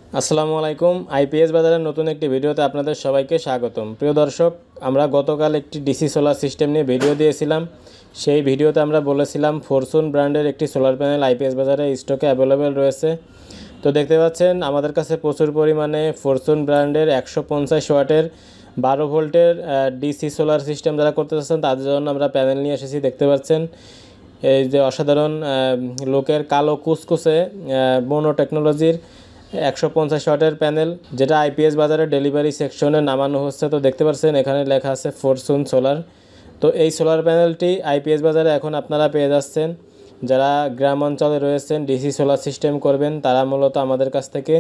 আসসালামু আলাইকুম। আইপিএস বাজারের নতুন একটি ভিডিওতে আপনাদের সবাইকে স্বাগতম। প্রিয় দর্শক, আমরা গতকাল একটি ডিসি সোলার সিস্টেম নিয়ে ভিডিও দিয়েছিলাম। সেই ভিডিওতে আমরা বলেছিলাম ফরচুন ব্র্যান্ডের একটি সোলার প্যানেল আইপিএস বাজারে স্টকে অ্যাভেলেবেল রয়েছে। তো দেখতে পাচ্ছেন আমাদের কাছে প্রচুর পরিমাণে ফরচুন ব্র্যান্ডের 150 ওয়াটের 12 ভোল্টের ডিসি সোলার সিস্টেম যারা করতে চাচ্ছেন তাদের জন্য আমরা প্যানেল নিয়ে এসেছি। দেখতে পাচ্ছেন এই যে অসাধারণ লোকের কালো কুচকুচে মোনো টেকনোলজির 150 ওয়াটের প্যানেল, যেটা আইপিএস বাজারে ডেলিভারি সেকশনে নামানো হচ্ছে। তো দেখতে পাচ্ছেন এখানে লেখা আছে ফরচুন সোলার। তো এই সোলার প্যানেলটি আইপিএস বাজারে এখন আপনারা পেয়ে যাচ্ছেন। যারা গ্রাম অঞ্চলে রয়েছেন, ডিসি সোলার সিস্টেম করবেন, তারা মূলত আমাদের কাছ থেকে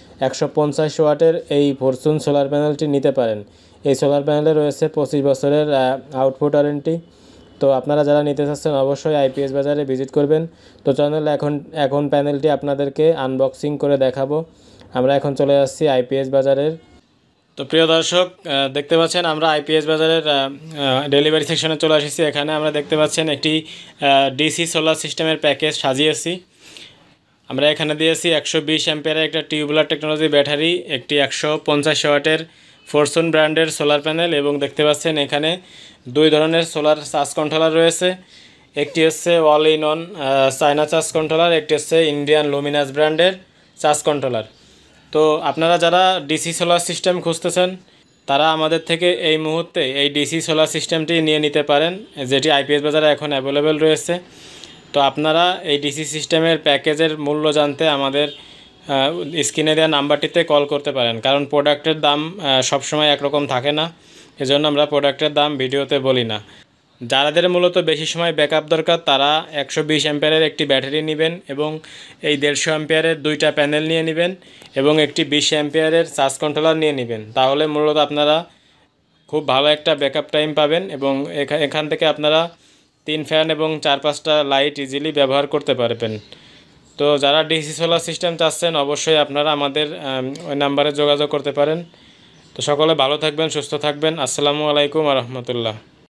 150 ওয়াটের এই ফরচুন সোলার প্যানেলটি নিতে পারেন। এই সোলার প্যানেলে রয়েছে 25 বছরের আউটপুট ওয়ারেন্টি। তো আপনারা যারা নিতে চাচ্ছেন অবশ্যই আইপিএস বাজারে ভিজিট করবেন। তো চ্যানেলে এখন প্যানেলটি আপনাদেরকে আনবক্সিং করে দেখাবো। আমরা এখন চলে যাচ্ছি আইপিএস বাজারের। তো প্রিয় দর্শক, দেখতে পাচ্ছেন আমরা আইপিএস বাজারের ডেলিভারি সেকশনে চলে এসেছি। এখানে আমরা দেখতে পাচ্ছেন একটি ডিসি সোলার সিস্টেমের প্যাকেজ সাজিয়েছি। আমরা এখানে দিয়েছি 120 অ্যাম্পিয়ারের একটা টিউবুলার টেকনোলজি ব্যাটারি, একটি 150 ওয়াটের ফরচুন ব্র্যান্ডের সোলার প্যানেল, এবং দেখতে পাচ্ছেন এখানে দুই ধরনের সোলার চার্জ কন্ট্রোলার রয়েছে। একটি হচ্ছে all in one China charge controller, একটি হচ্ছে ইন্ডিয়ান লুমিনাস ব্র্যান্ডের চার্জ কন্ট্রোলার। তো আপনারা যারা ডিসি সোলার সিস্টেম খুঁজতেছেন তারা আমাদের থেকে এই মুহূর্তে এই ডিসি সোলার সিস্টেমটি নিয়ে নিতে পারেন, যেটি আইপিএস বাজারে এখন অ্যাভেলেবেল রয়েছে। তো আপনারা এই ডিসি সিস্টেমের প্যাকেজের মূল্য জানতে আমাদের স্ক্রিনে দেওয়া নাম্বারটিতে কল করতে পারেন, কারণ প্রোডাক্টের দাম সবসময় একরকম থাকে না। এজন্য আমরা প্রোডাক্টের দাম ভিডিওতে বলি না। যাদের মূলত বেশি সময় ব্যাকআপ দরকার তারা 120 অ্যাম্পিয়ারের একটি ব্যাটারি নেবেন, এবং এই 150 অ্যাম্পিয়ারের দুইটা প্যানেল নিয়ে নেবেন, এবং একটি 20 অ্যাম্পিয়ারের চার্জ কন্ট্রোলার নিয়ে নেবেন। তাহলে মূলত আপনারা খুব ভালো একটা ব্যাকআপ টাইম পাবেন, এবং এখান থেকে আপনারা 3 ফ্যান এবং 4-5টা লাইট ইজিলি ব্যবহার করতে পারবেন। তো যারা ডিসি সোলার সিস্টেম চাচ্ছেন অবশ্যই আপনারা আমাদের ওই নাম্বারে যোগাযোগ করতে পারেন। তো সকলে ভালো থাকবেন, সুস্থ থাকবেন। আসসালামু আলাইকুম ওয়া রাহমাতুল্লাহ।